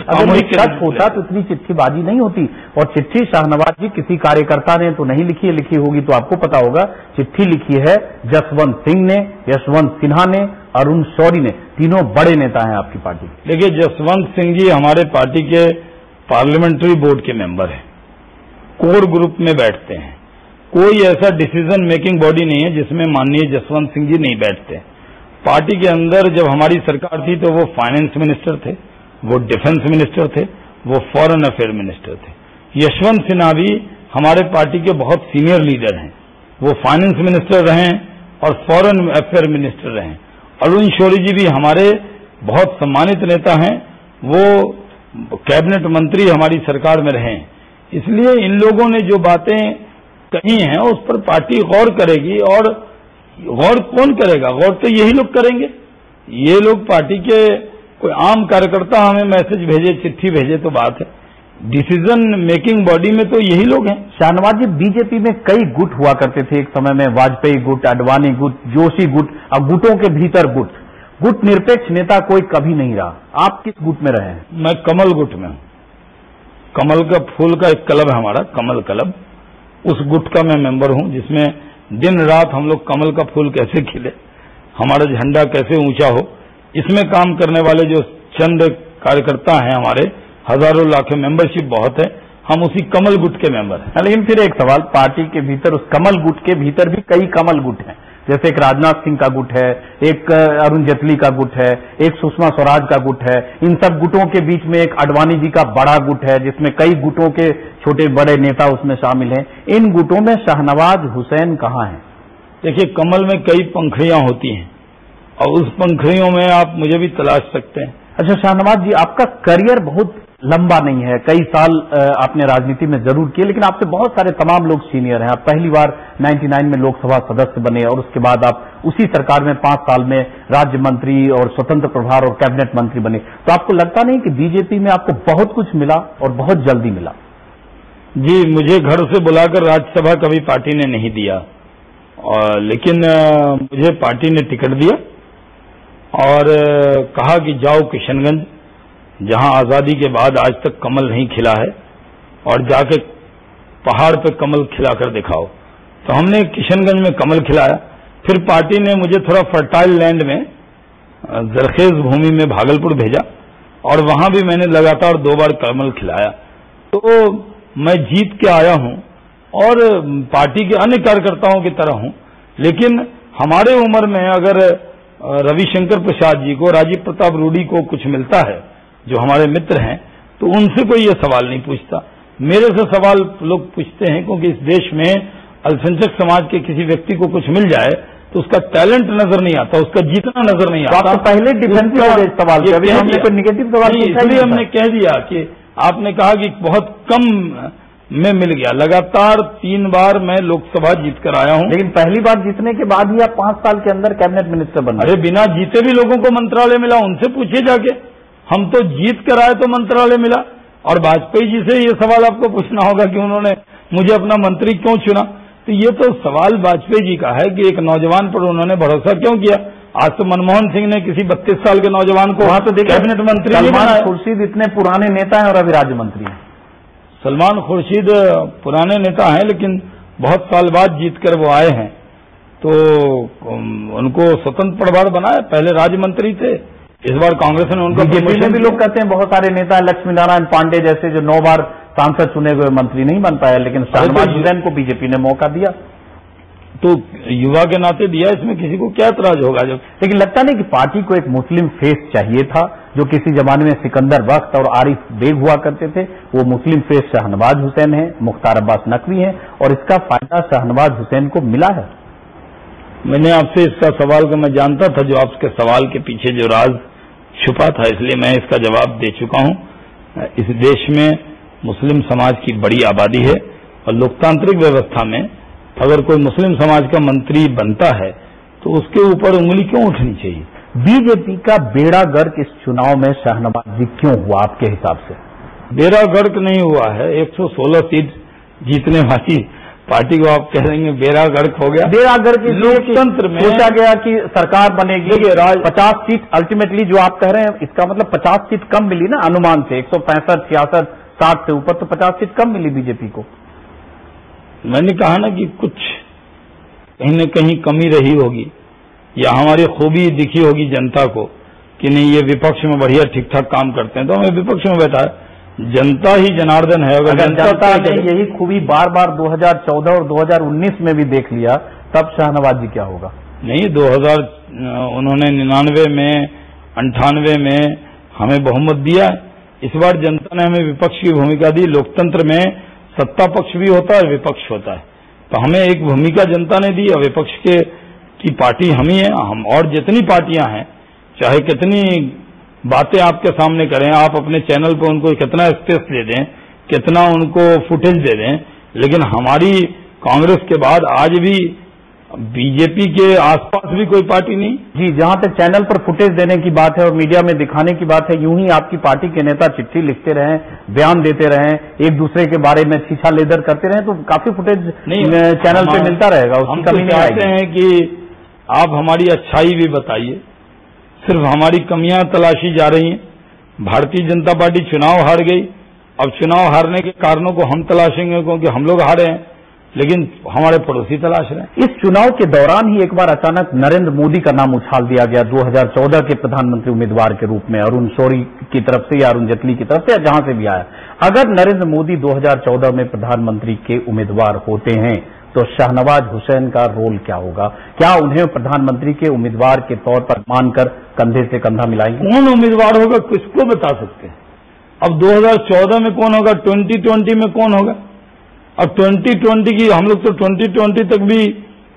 अगर सच होता तो इतनी चिट्ठीबाजी नहीं होती। और चिट्ठी शाहनवाज जी किसी कार्यकर्ता ने तो नहीं लिखी है, लिखी होगी तो आपको पता होगा। चिट्ठी लिखी है जसवंत सिंह ने, यशवंत सिन्हा ने, अरुण शौरी ने, तीनों बड़े नेता हैं आपकी पार्टी के। देखिए, जसवंत सिंह जी हमारे पार्टी के पार्लियामेंट्री बोर्ड के मेंबर हैं, कोर ग्रुप में बैठते हैं। कोई ऐसा डिसीजन मेकिंग बॉडी नहीं है जिसमें माननीय जसवंत सिंह जी नहीं बैठते। पार्टी के अंदर जब हमारी सरकार थी तो वो फाइनेंस मिनिस्टर थे, वो डिफेंस मिनिस्टर थे, वो फॉरेन अफेयर मिनिस्टर थे। यशवंत सिन्हा भी हमारे पार्टी के बहुत सीनियर लीडर हैं, वो फाइनेंस मिनिस्टर रहे और फॉरेन अफेयर मिनिस्टर रहे। अरुण शौरी जी भी हमारे बहुत सम्मानित नेता हैं, वो कैबिनेट मंत्री हमारी सरकार में रहे। इसलिए इन लोगों ने जो बातें कही हैं उस पर पार्टी गौर करेगी। और गौर कौन करेगा? गौर तो यही लोग करेंगे। ये लोग पार्टी के कोई आम कार्यकर्ता हमें मैसेज भेजे, चिट्ठी भेजे तो बात है, डिसीजन मेकिंग बॉडी में तो यही लोग हैं। शाहनवाज जी, बीजेपी में कई गुट हुआ करते थे एक समय में, वाजपेयी गुट, अडवाणी गुट, जोशी गुट, अब गुटों के भीतर गुट। गुट निरपेक्ष नेता कोई कभी नहीं रहा। आप किस गुट में रहे हैं? मैं कमल गुट में हूं। कमल का फूल का एक क्लब है हमारा, कमल क्लब, उस गुट का मैं मेंबर हूं, जिसमें दिन रात हम लोग कमल का फूल कैसे खिले, हमारा झंडा कैसे ऊंचा हो, इसमें काम करने वाले जो चंद कार्यकर्ता हैं हमारे, हजारों लाखों मेंबरशिप बहुत है, हम उसी कमल गुट के मेंबर हैं। लेकिन फिर एक सवाल, पार्टी के भीतर, उस कमल गुट के भीतर भी कई कमल गुट हैं, जैसे एक राजनाथ सिंह का गुट है, एक अरुण जेटली का गुट है, एक सुषमा स्वराज का गुट है। इन सब गुटों के बीच में एक अडवाणी जी का बड़ा गुट है, जिसमें कई गुटों के छोटे बड़े नेता उसमें शामिल हैं। इन गुटों में शाहनवाज हुसैन कहाँ हैं? देखिए, कमल में कई पंखड़ियां होती हैं और उस पंखड़ियों में आप मुझे भी तलाश सकते हैं। अच्छा शाहनवाज जी, आपका करियर बहुत लंबा नहीं है, कई साल आपने राजनीति में जरूर किए, लेकिन आपसे बहुत सारे तमाम लोग सीनियर हैं। आप पहली बार 99 में लोकसभा सदस्य बने और उसके बाद आप उसी सरकार में 5 साल में राज्य मंत्री और स्वतंत्र प्रभार और कैबिनेट मंत्री बने। तो आपको लगता नहीं कि बीजेपी में आपको बहुत कुछ मिला और बहुत जल्दी मिला? जी, मुझे घर से बुलाकर राज्यसभा कभी पार्टी ने नहीं दिया, लेकिन मुझे पार्टी ने टिकट दिया और कहा कि जाओ किशनगंज, जहां आजादी के बाद आज तक कमल नहीं खिला है, और जाके पहाड़ पे कमल खिलाकर दिखाओ। तो हमने किशनगंज में कमल खिलाया। फिर पार्टी ने मुझे थोड़ा फर्टाइल लैंड में, जरखेज भूमि में भागलपुर भेजा और वहां भी मैंने लगातार 2 बार कमल खिलाया। तो मैं जीत के आया हूं और पार्टी के अन्य कार्यकर्ताओं की तरह हूं, लेकिन हमारे उम्र में अगर रविशंकर प्रसाद जी को, राजीव प्रताप रूडी को कुछ मिलता है, जो हमारे मित्र हैं, तो उनसे कोई ये सवाल नहीं पूछता। मेरे से सवाल लोग पूछते हैं, क्योंकि इस देश में अल्पसंख्यक समाज के किसी व्यक्ति को कुछ मिल जाए तो उसका टैलेंट नजर नहीं आता, उसका जीतना नजर नहीं आता। तो पहले डिफेंसिव सवाल किया, हमने कोई निगेटिव सवाल नहीं, इसलिए हमने कह दिया कि आपने कहा कि बहुत कम में मिल गया। लगातार 3 बार मैं लोकसभा जीत कर आया हूं। लेकिन पहली बार जीतने के बाद ही आप 5 साल के अंदर कैबिनेट मिनिस्टर बन गए। अरे, बिना जीते भी लोगों को मंत्रालय मिला, उनसे पूछिए जाके। हम तो जीत कर आए तो मंत्रालय मिला। और वाजपेयी जी से ये सवाल आपको पूछना होगा कि उन्होंने मुझे अपना मंत्री क्यों चुना। तो ये तो सवाल वाजपेयी जी का है कि एक नौजवान पर उन्होंने भरोसा क्यों किया। आज तो मनमोहन सिंह ने किसी 32 साल के नौजवान को वहां तो कैबिनेट मंत्री नहीं बनाया। सलमान खुर्शीद इतने पुराने नेता हैं और अभी राज्य मंत्री हैं। सलमान खुर्शीद पुराने नेता हैं, लेकिन बहुत साल बाद जीतकर वो आए हैं, तो उनको स्वतंत्र प्रभार बनाया। पहले राज्य मंत्री थे, इस बार कांग्रेस ने उनको। बीजेपी में भी लोग कहते हैं बहुत सारे नेता, लक्ष्मी नारायण पांडे जैसे जो 9 बार सांसद चुने हुए मंत्री नहीं बन पाए, लेकिन शाहनवाज हुसैन को बीजेपी ने मौका दिया। तो युवा के नाते दिया, इसमें किसी को क्या एतराज होगा। जब लेकिन लगता नहीं कि पार्टी को एक मुस्लिम फेस चाहिए था, जो किसी जमाने में सिकंदर बख्त और आरिफ बेग हुआ करते थे। वो मुस्लिम फेस शाहनवाज हुसैन है, मुख्तार अब्बास नकवी है, और इसका फायदा शाहनवाज हुसैन को मिला है। मैंने आपसे इसका सवाल का, मैं जानता था जो आपके सवाल के पीछे जो राज छुपा था, इसलिए मैं इसका जवाब दे चुका हूं। इस देश में मुस्लिम समाज की बड़ी आबादी है और लोकतांत्रिक व्यवस्था में अगर कोई मुस्लिम समाज का मंत्री बनता है तो उसके ऊपर उंगली क्यों उठनी चाहिए। बीजेपी का बेड़ा गर्क इस चुनाव में शाहनवाज जी क्यों हुआ आपके हिसाब से? बेड़ा गर्क नहीं हुआ है। 116 सीट जीतने वाली पार्टी को आप कह देंगे बेरागर्क हो गया। बेरागर्क के लोकतंत्र में सोचा गया कि सरकार बनेगी, 50 सीट अल्टीमेटली जो आप कह रहे हैं, इसका मतलब 50 सीट कम मिली ना अनुमान से, 165, 66, 60 से ऊपर, तो 50 सीट कम मिली बीजेपी को। मैंने कहा ना कि कुछ कहीं न कहीं कमी रही होगी या हमारी खूबी दिखी होगी जनता को कि नहीं ये विपक्ष में बढ़िया ठीक ठाक काम करते हैं, तो हमें विपक्ष में बैठा है। जनता ही जनार्दन है। अगर जनता ने यही खूबी बार बार 2014 और 2019 में भी देख लिया, तब शाहनवाज जी क्या होगा? नहीं, 2000 उन्होंने 99 में 98 में हमें बहुमत दिया। इस बार जनता ने हमें विपक्ष की भूमिका दी। लोकतंत्र में सत्ता पक्ष भी होता है, विपक्ष होता है, तो हमें एक भूमिका जनता ने दी। विपक्ष की पार्टी हम ही है। हम और जितनी पार्टियां हैं, चाहे कितनी बातें आपके सामने करें, आप अपने चैनल पर उनको कितना स्पेस दे दें, कितना उनको फुटेज दे दें, लेकिन हमारी कांग्रेस के बाद आज भी बीजेपी के आसपास भी कोई पार्टी नहीं। जी, जहां तक चैनल पर फुटेज देने की बात है और मीडिया में दिखाने की बात है, यूं ही आपकी पार्टी के नेता चिट्ठी लिखते रहें, बयान देते रहें, एक दूसरे के बारे में छीछा लेदर करते रहें, तो काफी फुटेज चैनल पे मिलता रहेगा। हम तो चाहते हैं कि आप हमारी अच्छाई भी बताइए, सिर्फ हमारी कमियां तलाशी जा रही हैं। भारतीय जनता पार्टी चुनाव हार गई, अब चुनाव हारने के कारणों को हम तलाशेंगे, क्योंकि हम लोग हारे हैं, लेकिन हमारे पड़ोसी तलाश रहे हैं। इस चुनाव के दौरान ही एक बार अचानक नरेंद्र मोदी का नाम उछाल दिया गया 2014 के प्रधानमंत्री उम्मीदवार के रूप में, अरुण शौरी की तरफ से या अरुण जेटली की तरफ से, जहां से भी आया। अगर नरेंद्र मोदी 2014 में प्रधानमंत्री के उम्मीदवार होते हैं तो शाहनवाज हुसैन का रोल क्या होगा? क्या उन्हें प्रधानमंत्री के उम्मीदवार के तौर पर मानकर कंधे से कंधा मिलाएंगे? कौन उम्मीदवार होगा किसको बता सकते हैं? अब 2014 में कौन होगा, 2020 में कौन होगा? अब 2020 की हम लोग तो 2020 तक भी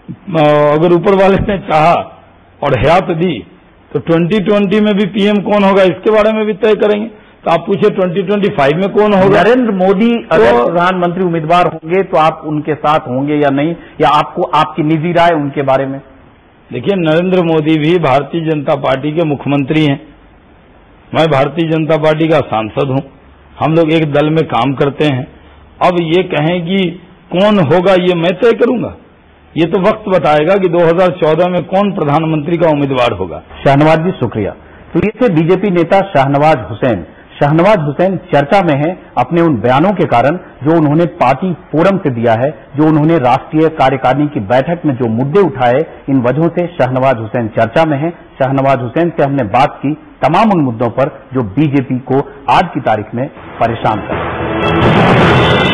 अगर ऊपर वाले ने चाहा और हयात दी तो 2020 में भी पीएम कौन होगा इसके बारे में भी तय करेंगे। तो आप पूछे 2025 में कौन होगा? नरेंद्र मोदी अगर प्रधानमंत्री उम्मीदवार होंगे तो आप उनके साथ होंगे या नहीं, या आपको आपकी निजी राय उनके बारे में? देखिए, नरेंद्र मोदी भी भारतीय जनता पार्टी के मुख्यमंत्री हैं, मैं भारतीय जनता पार्टी का सांसद हूं, हम लोग एक दल में काम करते हैं। अब ये कहें कि कौन होगा ये मैं तय करूंगा, ये तो वक्त बताएगा कि 2014 में कौन प्रधानमंत्री का उम्मीदवार होगा। शाहनवाज जी, शुक्रिया। तो ये थे बीजेपी नेता शाहनवाज हुसैन। शाहनवाज हुसैन चर्चा में हैं अपने उन बयानों के कारण जो उन्होंने पार्टी फोरम से दिया है, जो उन्होंने राष्ट्रीय कार्यकारिणी की बैठक में जो मुद्दे उठाए, इन वजहों से शाहनवाज हुसैन चर्चा में हैं। शाहनवाज हुसैन से हमने बात की तमाम उन मुद्दों पर जो बीजेपी को आज की तारीख में परेशान कर रहे हैं।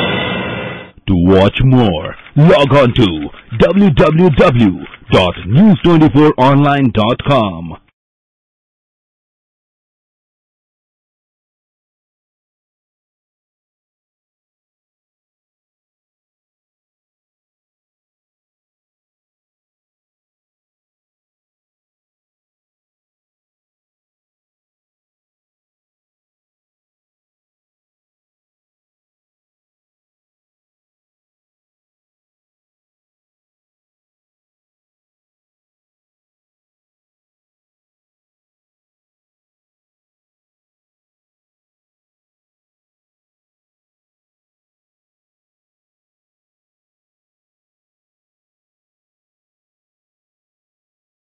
To watch more, log on to www.news24online.com.